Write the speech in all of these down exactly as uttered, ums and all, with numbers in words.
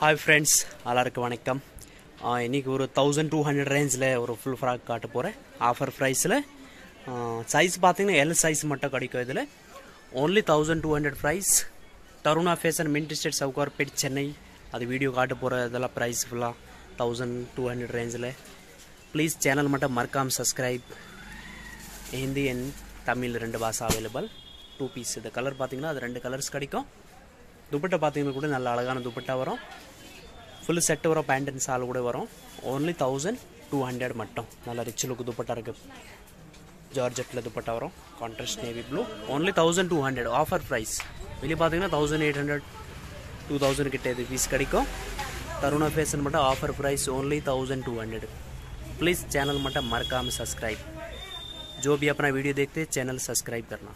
Hi friends, எல்லாருக்கும் வணக்கம். இன்னைக்கு ஒரு twelve hundred ரேஞ்சில் ஒரு ஃபுல் ஃப்ராக் காட்ட போகிறேன். ஆஃபர் ப்ரைஸில் சைஸ் பார்த்தீங்கன்னா எல் சைஸ் மட்டும் கிடைக்கும். இதில் only twelve hundred price. Taruna fashion mint street Sowcarpet Chennai அது வீடியோ காட்ட போகிற இதெல்லாம் ப்ரைஸ் ஃபுல்லாக twelve hundred ரேஞ்சில். ப்ளீஸ் சேனல் மட்டும் மறக்காமல் சப்ஸ்கிரைப். ஹிந்தி அண்ட் தமிழ் ரெண்டு பாஷை அவைலபிள். டூ பீஸ் இந்த கலர் பார்த்தீங்கன்னா அது ரெண்டு கலர்ஸ் கிடைக்கும். துப்பட்டா பார்த்தீங்கன்னா கூட நல்ல அழகான துப்பட்டா வரும். ஃபுல் செட்டு வரும், பேண்ட் அண்ட் சால் கூட வரும். ஓன்லி தௌசண்ட் டூ ஹண்ட்ரட் மட்டும். நல்ல ரிச் லுக் துப்பட்டா இருக்குது. ஜார்ஜெட்டில் துப்பட்டா வரும், contrast navy blue. Only thousand two hundred offer price. வெளியே பார்த்தீங்கன்னா thousand eight hundred two thousand கிட்ட இது பீஸ் கிடைக்கும். தருணா ஃபேஷன் மட்டும் offer price only thousand two hundred. Please channel मटा मरकाम सब्सक्राइब. जो भी अपना वीडियो देखते हैं चैनल सब्सक्राइब करना.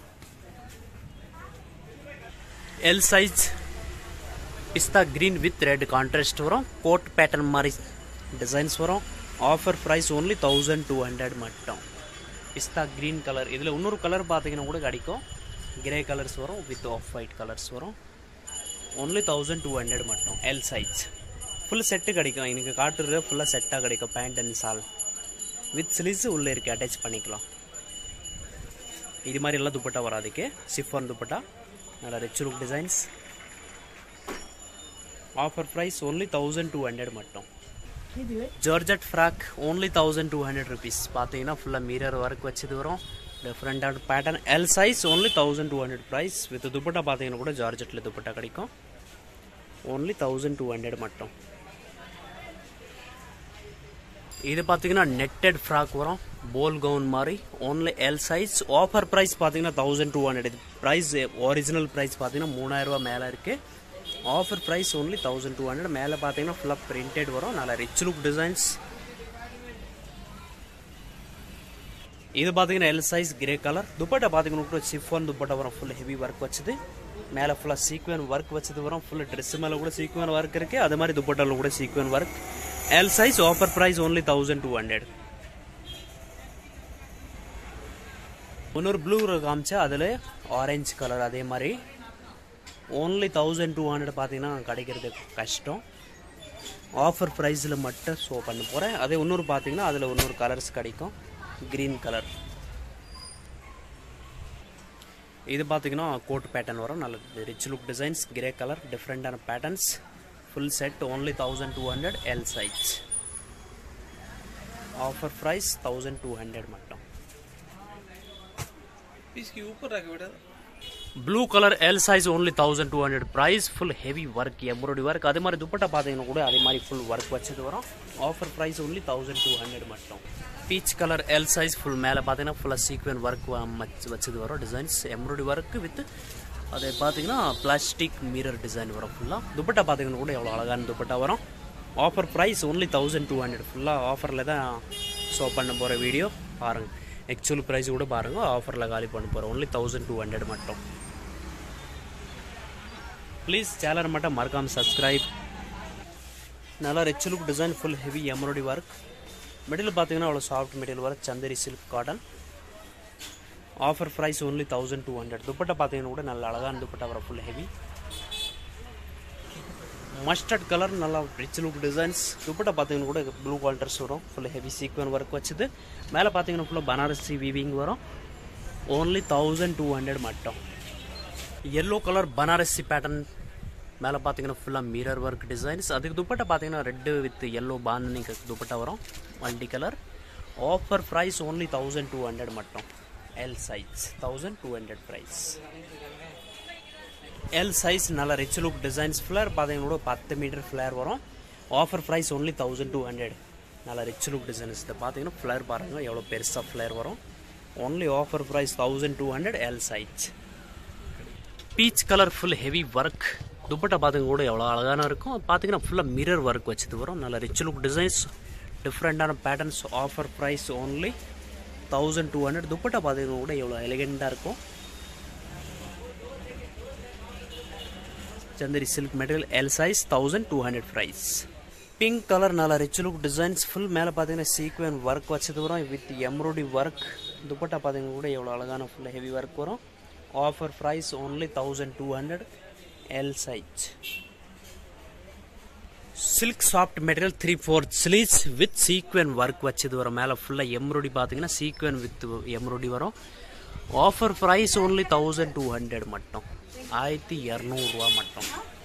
एल साइज पिस्ता ग्रीन विथ रेड कांट्रास्ट वरों. कोट पैटर्न मारी डिजाइन्स वरों. Offer price only thousand two hundred मट्टम. पिस्ता ग्रीन कलर इधर उन्नोर कलर पातीங்கன்னா கூட கிடைக்கும். ग्रे कलर्स वरों विथ ऑफ वाइट कलर्स वरों. ओनली थाउजेंड टू हंड्रेड मट्टम. एल साइज फुल सेट கிடைக்கும். இன்னைக்கு காட்டுறது ஃபுல்லா செட்டா கிடைக்கும். Pant and shawl with sleeves உள்ள இருக்கு, அட்டாச் பண்ணிக்கலாம். இது மாதிரி எல்லாம் துப்பட்டா வராதுக்கு. சிஃபான் துப்பட்டா நல்ல rich look designs. Offer price only thousand two hundred மட்டும். Georgette frock only thousand two hundred rupees. பார்த்தீங்கன்னா ஃபுல்லாக மிரர் ஒர்க் வச்சது வரும். டிஃப்ரெண்டான pattern. L size only thousand two hundred price. With dupatta பார்த்தீங்கன்னா கூட ஜார்ஜெட்டில் துப்பட்டா கிடைக்கும். ஓன்லி தௌசண்ட் டூ ஹண்ட்ரட் மட்டும். இது பார்த்தீங்கன்னா நெட்டட் ஃப்ராக் வரும், போல் கவுன் மாதிரி. Only L size. Offer price பார்த்தீங்கன்னா thousand two hundred. Price original price பார்த்தீங்கன்னா மூணாயிரம் ரூபா மேலே இருக்குது. Offer price only thousand two hundred. மேலே பார்த்தீங்கன்னா ஃபுல்லாக பிரிண்டட் வரும். நல்ல ரிச் லுக் டிசைன்ஸ். இது பார்த்தீங்கன்னா L size grey colour. Dupatta பார்த்தீங்கன்னா சிஃபான் துப்பட்டா வரும். ஃபுல் ஹெவி ஒர்க் வச்சது. மேலே ஃபுல்லாக சீக்வன் ஒர்க் வச்சது வரும். ஃபுல் ட்ரெஸ் மேலே கூட சீக்வன் ஒர்க் இருக்குது. அது மாதிரி துப்பட்டாவில் கூட sequin work. L size. Offer price only thousand two hundred. இன்னொரு ப்ளூ காமிச்சா அதில் ஆரஞ்சு கலர் அதே மாதிரி. ஓன்லி தௌசண்ட் டூ ஹண்ட்ரட் பார்த்தீங்கன்னா கிடைக்கிறது கஷ்டம். ஆஃபர் ப்ரைஸில் மட்டும் ஷோ பண்ண போகிறேன். அதே இன்னொரு பார்த்தீங்கன்னா அதில் இன்னொரு கலர்ஸ் கிடைக்கும். Green colour. இது பார்த்தீங்கன்னா கோட் பேட்டர்ன் வரும். நல்ல rich look designs. Grey colour டிஃப்ரெண்டான patterns. Full set only thousand two hundred. L size. Offer price thousand two hundred मट्टम. इसके ऊपर रख बेटा. Blue colour L size only thousand two hundred price. Full heavy work, embroidery work. அதே மாதிரி துப்பட்டா பாத்தீங்கன்னா கூட அதே மாதிரி ஃபுல் ஒர்க் வச்சது வரும். Offer price only thousand two hundred மட்டும். Peach colour L size. Full மேல பாத்தீங்கன்னா ஃபுல்லா சீக்வென்ஸ் ஒர்க் வச்சது வரும். டிசைன்ஸ் எம்ப்ராய்டரி ஒர்க் வித் அதே பார்த்தீங்கன்னா பிளாஸ்டிக் மிரர் டிசைன் வரும். ஃபுல்லாக துப்பட்டா பார்த்தீங்கன்னா கூட எவ்வளோ அழகான துப்பட்டா வரும். Offer price only thousand two hundred. ஃபுல்லாக ஆஃபரில் தான் ஷோ பண்ண போகிற வீடியோ பாருங்கள். ஆக்சுவல் ப்ரைஸ் கூட பாருங்கள். ஆஃபரில் காலி பண்ண போகிறோம். ஒன்லி தௌசண்ட் டூ ஹண்ட்ரட் மட்டும். ப்ளீஸ் சேனல் மட்டும் மறக்காமல் சப்ஸ்கிரைப். நல்லா rich look design. Full heavy embroidery work. Material பார்த்தீங்கன்னா அவ்வளோ சாஃப்ட் மெட்டீரியல் வரும். Chanderi silk cotton. Offer price only thousand two hundred. Dupatta பார்த்தீங்கன்னா கூட நல்ல அழகான துப்பட்டா வர. Full heavy mustard colour. நல்லா ரிச் லுக் டிசைன்ஸ். துப்பட்டா பார்த்தீங்கன்னா கூட ப்ளூ கான்ட்ராஸ்ட் வரும். ஃபுல் ஹெவி சீக்வன் ஒர்க் வச்சுது. மேலே பார்த்தீங்கன்னா ஃபுல்லாக பனாரசி வீவிங் வரும். ஓன்லி தௌசண்ட் டூ ஹண்ட்ரட் மட்டும். Yellow colour Banarasi pattern. மேலே பார்த்தீங்கன்னா ஃபுல்லாக மிரர் ஒர்க் டிசைன்ஸ். அதுக்கு துப்பட்டா பார்த்தீங்கன்னா red with yellow bandhani dupatta வரும். Multi colour. Offer price only thousand two hundred மட்டும். L size thousand two hundred price. L size நல்ல ரிச் லுக் டிசைன்ஸ். ஃப்ளேர் பார்த்தீங்கன்னா கூட பத்து மீட்டர் ஃப்ளேர் வரும். Offer price only thousand two hundred. நல்ல rich look designs. இதை பார்த்தீங்கன்னா flare பாருங்கள் எவ்வளோ பெருசாக ஃப்ளேர் வரும். Only offer price thousand two hundred. L size. Peach colour. Full heavy work. Dupatta பார்த்தீங்கன்னா கூட எவ்வளோ அழகான இருக்கும். பார்த்தீங்கன்னா ஃபுல்லாக மிரர் ஒர்க் வச்சது வரும். நல்ல ரிச் லுக் டிசைன்ஸ். டிஃப்ரெண்டான patterns. Offer price only thousand two hundred. Dupatta பார்த்தீங்கன்னா கூட எவ்வளோ எலிகெண்டாக இருக்கும். Chanderi silk material. L size thousand two hundred price. Pink colour. நல்ல ரிச் லுக் டிசைன்ஸ். ஃபுல் மேலே பார்த்தீங்கன்னா சீக்வென் ஒர்க் வச்சது வரும் வித் எம்ப்ராய்டரி ஒர்க். துப்பட்டா பார்த்தீங்கன்னா கூட எவ்வளோ அழகான ஃபுல் ஹெவி ஒர்க் வரும். Offer price only thousand two hundred. L size. Silk soft material three fourth sleeves with sequin work வச்சது வரும். மேலே ஃபுல்லாக எம்ப்ராய்டரி பார்த்தீங்கன்னா சீக்வன் வித் எம்ப்ராய்டரி வரும். Offer price only thousand two hundred மட்டும், ஆயிரத்தி இரநூறுவா மட்டும்.